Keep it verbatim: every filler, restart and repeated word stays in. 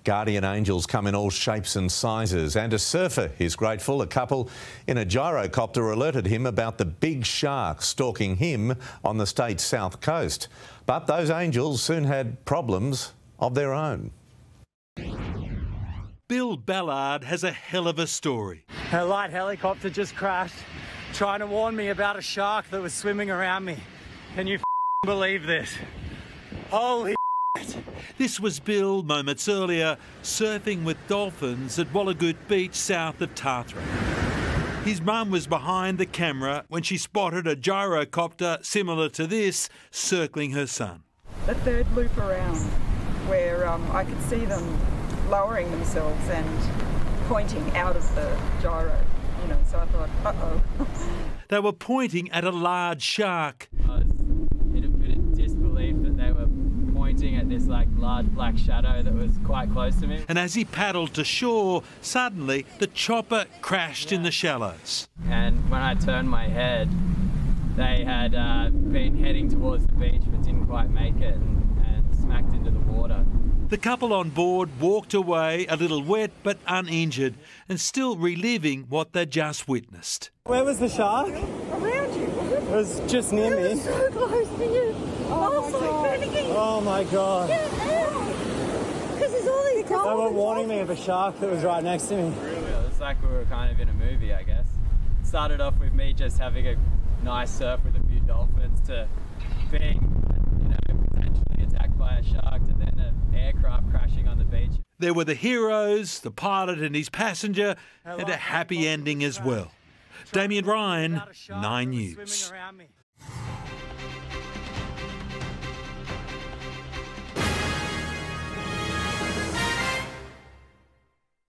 Guardian angels come in all shapes and sizes, and a surfer is grateful a couple in a gyrocopter alerted him about the big shark stalking him on the state's south coast. But those angels soon had problems of their own. Bill Ballard has a hell of a story. A light helicopter just crashed, trying to warn me about a shark that was swimming around me. Can you f***ing believe this? Holy shit. This was Bill moments earlier surfing with dolphins at Wallagoot Beach south of Tathra. His mum was behind the camera when she spotted a gyrocopter similar to this circling her son. The third loop around where um, I could see them lowering themselves and pointing out of the gyro, you know, so I thought, uh-oh. They were pointing at a large shark. I was in a bit of disbelief that they were pointing at this like large black shadow that was quite close to me. And as he paddled to shore, suddenly the chopper crashed yeah. in the shallows. And when I turned my head, they had uh, been heading towards the beach but didn't quite make it and, and smacked into the water. The couple on board walked away a little wet but uninjured and still reliving what they'd just witnessed. Where was the shark? Around you. It was just near me. It was so close to you. Oh, my God. Oh my God. Because there's all these dolphins. They were warning me of a shark that was right next to me. Really? It was like we were kind of in a movie, I guess. It started off with me just having a nice surf with a few dolphins to being, you know, potentially attacked by a shark to then an aircraft crashing on the beach. There were the heroes, the pilot and his passenger, and a happy ending as well. Damien Ryan, Nine News.